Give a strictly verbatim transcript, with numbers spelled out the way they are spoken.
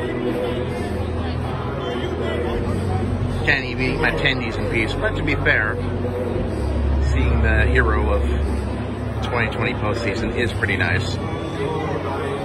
Can't even eat my tendies in peace. But to be fair, seeing the hero of twenty twenty postseason is pretty nice.